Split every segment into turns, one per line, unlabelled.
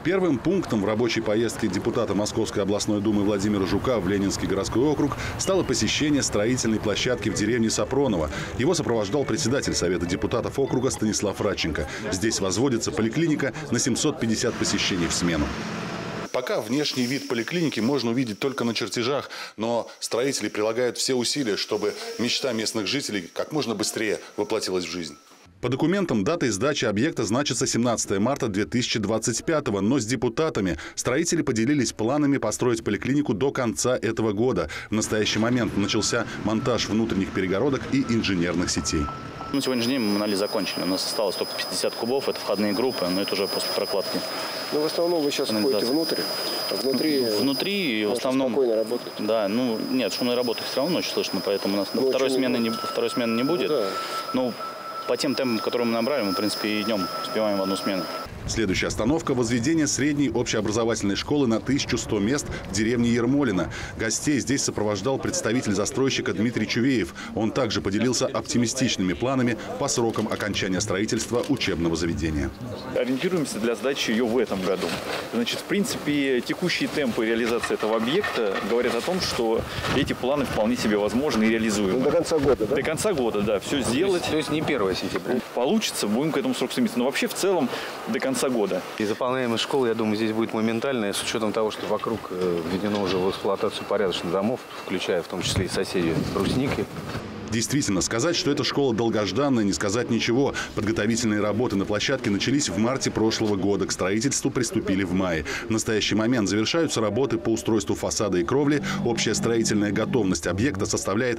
Первым пунктом в рабочей поездке депутата Московской областной думы Владимира Жука в Ленинский городской округ стало посещение строительной площадки в деревне Сапроново. Его сопровождал председатель Совета депутатов округа Станислав Радченко. Здесь возводится поликлиника на 750 посещений в смену. Пока внешний вид поликлиники можно увидеть только на чертежах, но строители прилагают все усилия, чтобы мечта местных жителей как можно быстрее воплотилась в жизнь. По документам датой сдачи объекта значится 17 марта 2025, но с депутатами строители поделились планами построить поликлинику до конца этого года. В настоящий момент начался монтаж внутренних перегородок и инженерных сетей.
На сегодняшний день мы анализ закончили. У нас осталось только 50 кубов, это входные группы, но это уже после прокладки.
Ну, в основном вы сейчас ходите внутрь, а
внутри в основном
спокойно работать.
Да, ну нет, шумной работы все равно ночью слышно, поэтому у нас второй смены не будет.
Ну, да.
Но по тем темпам, которые мы набрали, мы, в принципе, и днем успеваем в одну смену.
Следующая остановка – возведение средней общеобразовательной школы на 1100 мест в деревне Ермолино. Гостей здесь сопровождал представитель застройщика Дмитрий Чувеев. Он также поделился оптимистичными планами по срокам окончания строительства учебного заведения.
Ориентируемся для сдачи ее в этом году. Значит, в принципе, текущие темпы реализации этого объекта говорят о том, что эти планы вполне себе возможны и реализуемы.
Ну, до конца года, да?
До конца года, да, все сделать.
То есть не 1 сентября?
Получится, будем к этому сроку стремиться. Но вообще, в целом, до конца года.
И заполняемость школы, я думаю, здесь будет моментальная, с учетом того, что вокруг введено уже в эксплуатацию порядочно домов, включая в том числе и соседей Брусники.
Действительно, сказать, что эта школа долгожданная, не сказать ничего. Подготовительные работы на площадке начались в марте прошлого года. К строительству приступили в мае. В настоящий момент завершаются работы по устройству фасада и кровли. Общая строительная готовность объекта составляет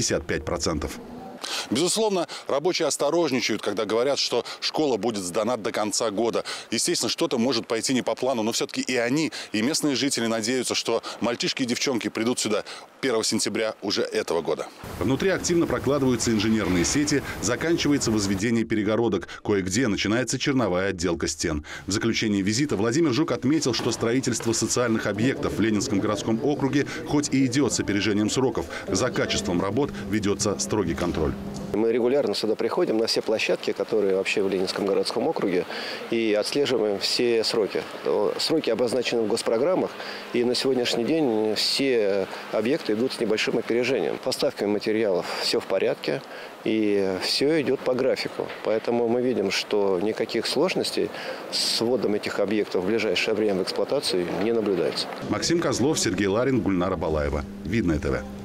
55%. Безусловно, рабочие осторожничают, когда говорят, что школа будет сдана до конца года. Естественно, что-то может пойти не по плану, но все-таки и они, и местные жители надеются, что мальчишки и девчонки придут сюда 1 сентября уже этого года. Внутри активно прокладываются инженерные сети, заканчивается возведение перегородок. Кое-где начинается черновая отделка стен. В заключении визита Владимир Жук отметил, что строительство социальных объектов в Ленинском городском округе хоть и идет с опережением сроков, за качеством работ ведется строгий контроль.
Мы регулярно сюда приходим на все площадки, которые вообще в Ленинском городском округе, и отслеживаем все сроки. Сроки обозначены в госпрограммах, и на сегодняшний день все объекты идут с небольшим опережением. Поставками материалов все в порядке, и все идет по графику. Поэтому мы видим, что никаких сложностей с вводом этих объектов в ближайшее время в эксплуатацию не наблюдается.
Максим Козлов, Сергей Ларин, Гульнара Балаева. Видное ТВ.